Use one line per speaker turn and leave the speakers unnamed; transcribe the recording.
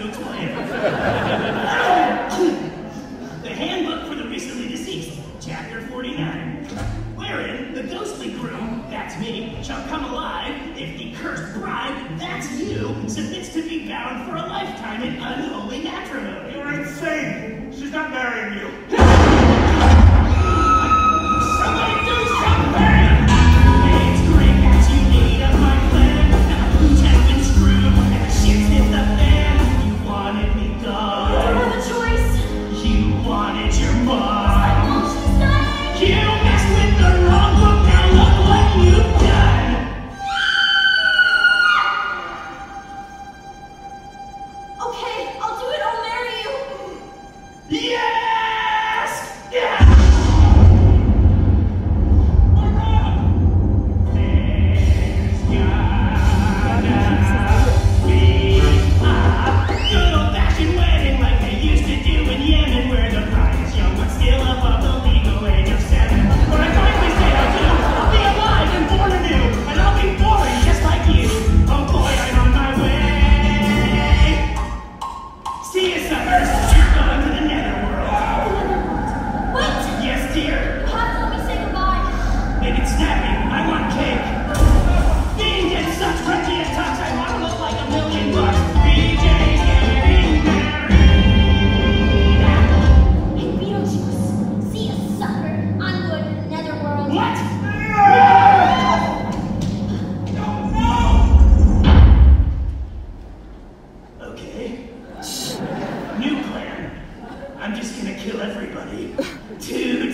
to explain. The handbook for the recently deceased, chapter 49. Wherein the ghostly groom, that's me, shall come alive if the cursed bride, that's you, submits to be bound for a lifetime in unholy matrimony.
You're insane! She's not marrying you!
Somebody do something! It's great that you need of my plan. Now the pooch has been screwed and the shit's hit the fan. You wanted me gone.
I don't have a choice.
You wanted your mom. You messed with the wrong book, now look what you've done!
Okay, I'll do it, I'll marry you!
Yes! Yeah! There's gonna be a good old-fashioned wedding like they used to do in Yemen, where the bride is young but still above the legal age of 7. When I finally say I do, I'll be alive and born anew, and I'll be boring just like you. Oh boy, I'm on my way. See you, suckers. You're going to the netherworld.
Wait!
Yes, dear.
You have to let me say goodbye.
Make it snappy. I want cake. Being dead sucks. Crunchy as tux. I want to look like $1,000,000. BJ's getting married.
Hey, Beetlejuice. See you, sucker. I'm going to the netherworld.
What? Okay. New plan. I'm just gonna kill everybody. 2